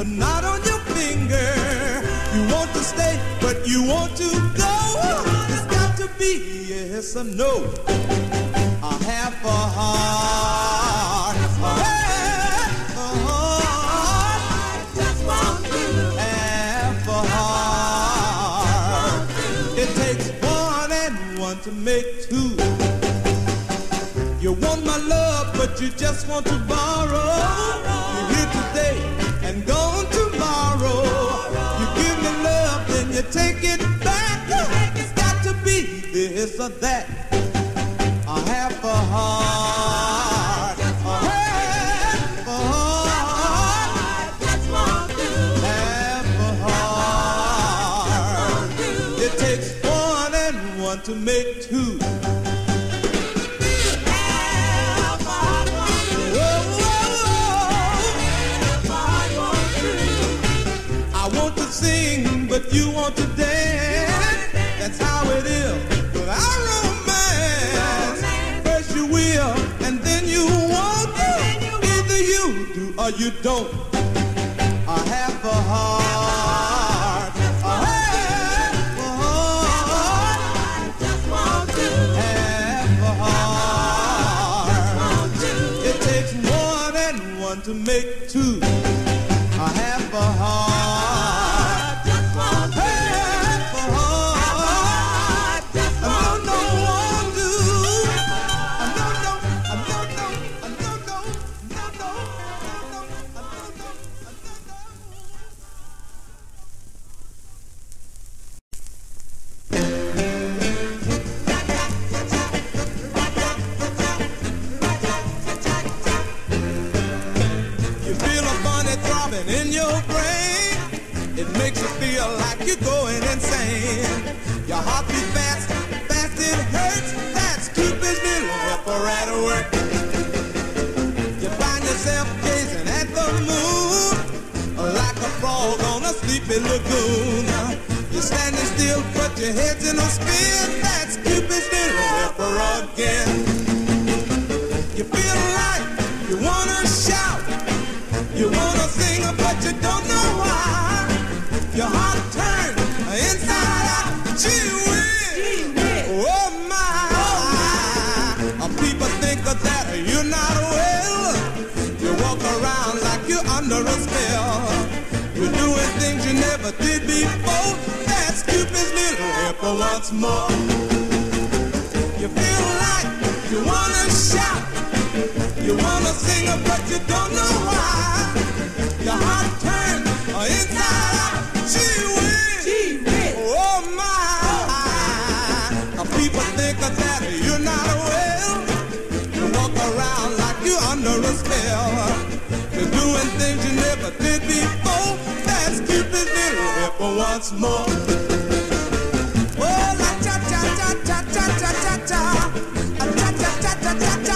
but not on your finger. You want to stay, but you want to go. It's got to be yes or no. A half a heart, a half a heart. I just want you. Half a heart. It takes one and one to make two. You want my love, but you just want to borrow. You're here today and gone tomorrow. You give me love, then you take it back. It's got to be this or that. A half a heart, a half a heart. Half a heart. It takes one and one to make two. Sing, but you want to dance. That's how it is with our romance. First you will, and then you won't. Either you do or you don't. A half a heart, a half a heart. Half a heart. It takes one and one to make two. A half a heart. In your brain, it makes you feel like you're going insane. Your heart beats fast, fast it hurts. That's Cupid's little helper at work. You find yourself gazing at the moon like a frog on a sleepy lagoon. You're standing still, but your head's in a spin. That's Cupid's little helper again. You feel like you wanna shout. You wanna sing, but you don't know why. Your heart turns inside out. Gee whiz, oh my. People think that you're not well. You walk around like you're under a spell. You're doing things you never did before. That's Cupid's little helper once more. You feel like you wanna shout. You wanna sing, but you don't know why. Your heart turns inside out. Gee whiz, oh my. People think that you're not well. You walk around like you're under a spell. You're doing things you never did before. That's Cupid's little helper once more. Oh, la cha cha cha cha cha cha cha cha cha cha cha cha cha cha.